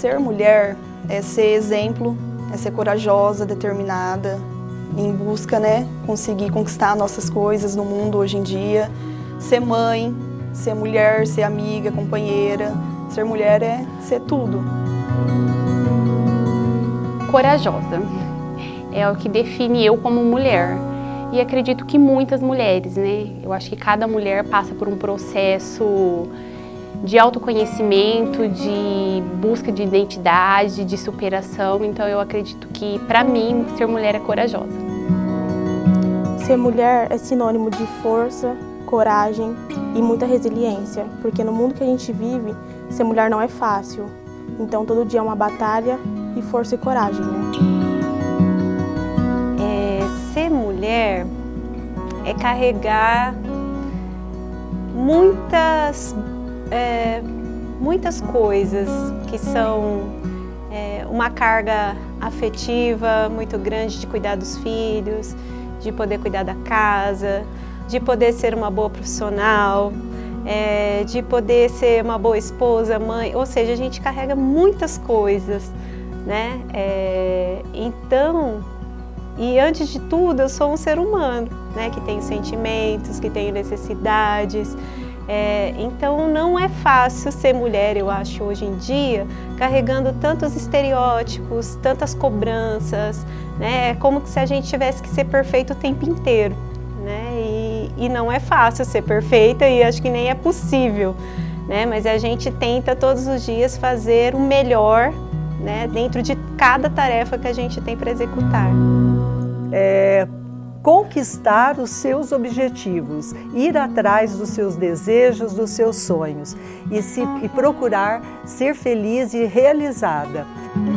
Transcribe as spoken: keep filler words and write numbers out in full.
ser mulher é ser exemplo, é ser corajosa, determinada, em busca, né, conseguir conquistar nossas coisas no mundo hoje em dia. Ser mãe, ser mulher, ser amiga, companheira. Ser mulher é ser tudo. Corajosa é o que define eu como mulher. E acredito que muitas mulheres, né? Eu acho que cada mulher passa por um processo de autoconhecimento, de busca de identidade, de superação. Então eu acredito que, para mim, ser mulher é corajosa. Ser mulher é sinônimo de força, coragem e muita resiliência, porque no mundo que a gente vive, ser mulher não é fácil. Então todo dia é uma batalha e força e coragem, né? É, ser mulher é carregar muitas, é, muitas coisas que são é, uma carga afetiva muito grande de cuidar dos filhos, de poder cuidar da casa, de poder ser uma boa profissional, é, de poder ser uma boa esposa, mãe, ou seja, a gente carrega muitas coisas, né? É, então, e antes de tudo, eu sou um ser humano, né? Que tem sentimentos, que tem necessidades. É, então não é fácil ser mulher, eu acho, hoje em dia, carregando tantos estereótipos, tantas cobranças, né? É como se a gente tivesse que ser perfeito o tempo inteiro, né? E, e não é fácil ser perfeita e acho que nem é possível, né? Mas a gente tenta todos os dias fazer o melhor, né? Dentro de cada tarefa que a gente tem para executar. É... Conquistar os seus objetivos, ir atrás dos seus desejos, dos seus sonhos e, se, e procurar ser feliz e realizada.